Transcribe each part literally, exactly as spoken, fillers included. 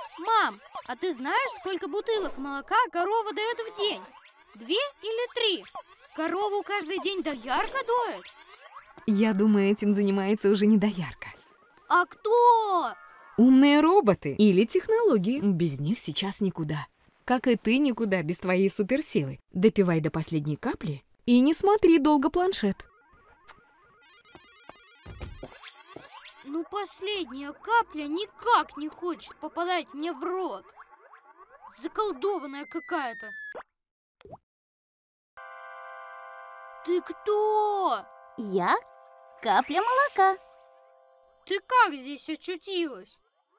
Мам, а ты знаешь, сколько бутылок молока корова дает в день? Две или три? Корову каждый день доярка доит? Я думаю, этим занимается уже не доярка. А кто? Умные роботы или технологии. Без них сейчас никуда. Как и ты никуда без твоей суперсилы. Допивай до последней капли и не смотри долго планшет. Ну, последняя капля никак не хочет попадать мне в рот. Заколдованная какая-то. Ты кто? Я капля молока. Ты как здесь очутилась?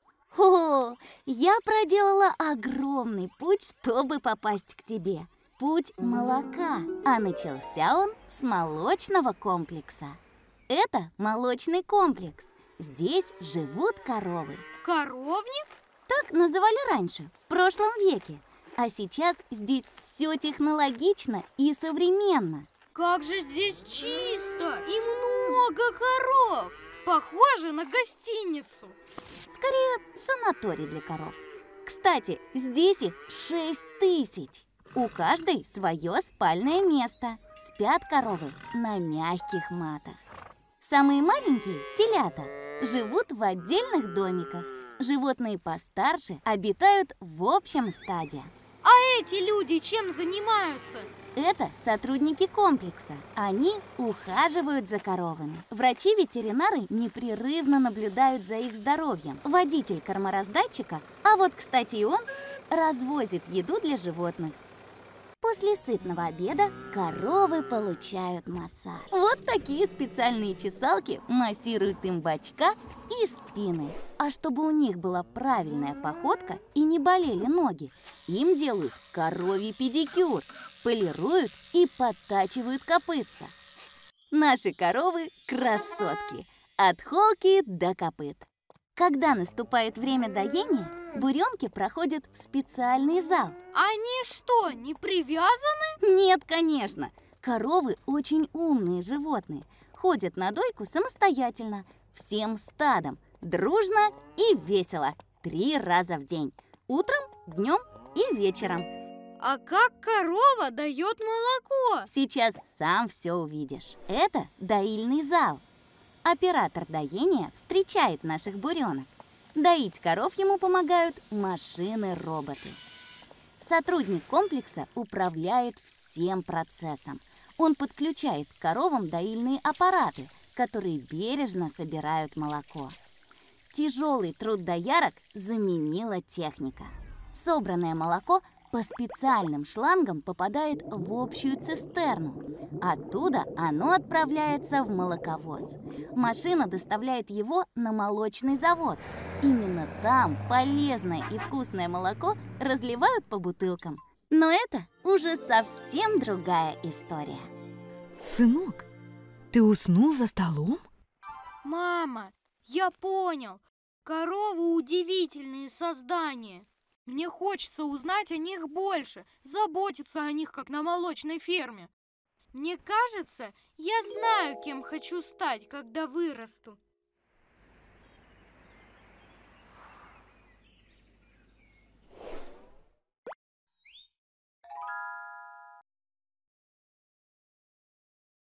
О, я проделала огромный путь, чтобы попасть к тебе. Путь молока. А начался он с молочного комплекса. Это молочный комплекс. Здесь живут коровы. Коровник? Так называли раньше, в прошлом веке. А сейчас здесь все технологично и современно. Как же здесь чисто и много коров! Похоже на гостиницу. Скорее, санаторий для коров. Кстати, здесь их шесть тысяч. У каждой свое спальное место. Спят коровы на мягких матах. Самые маленькие, телята, живут в отдельных домиках. Животные постарше обитают в общем стаде. А эти люди чем занимаются? Это сотрудники комплекса. Они ухаживают за коровами. Врачи-ветеринары непрерывно наблюдают за их здоровьем. Водитель кормораздатчика, а вот, кстати, и он, развозит еду для животных. После сытного обеда коровы получают массаж. Вот такие специальные чесалки массируют им бочка и спины. А чтобы у них была правильная походка и не болели ноги, им делают коровий педикюр, полируют и подтачивают копытца. Наши коровы – красотки, от холки до копыт. Когда наступает время доения, буренки проходят в специальный зал. Они что, не привязаны? Нет, конечно. Коровы очень умные животные. Ходят на дойку самостоятельно, всем стадом, дружно и весело. Три раза в день. Утром, днем и вечером. А как корова дает молоко? Сейчас сам все увидишь. Это доильный зал. Оператор доения встречает наших буренок. Доить коров ему помогают машины-роботы. Сотрудник комплекса управляет всем процессом. Он подключает к коровам доильные аппараты, которые бережно собирают молоко. Тяжелый труд доярок заменила техника. Собранное молоко по специальным шлангам попадает в общую цистерну. Оттуда оно отправляется в молоковоз. Машина доставляет его на молочный завод. Именно там полезное и вкусное молоко разливают по бутылкам. Но это уже совсем другая история. Сынок, ты уснул за столом? Мама, я понял. Коровы удивительные создания. Мне хочется узнать о них больше, заботиться о них, как на молочной ферме. Мне кажется, я знаю, кем хочу стать, когда вырасту.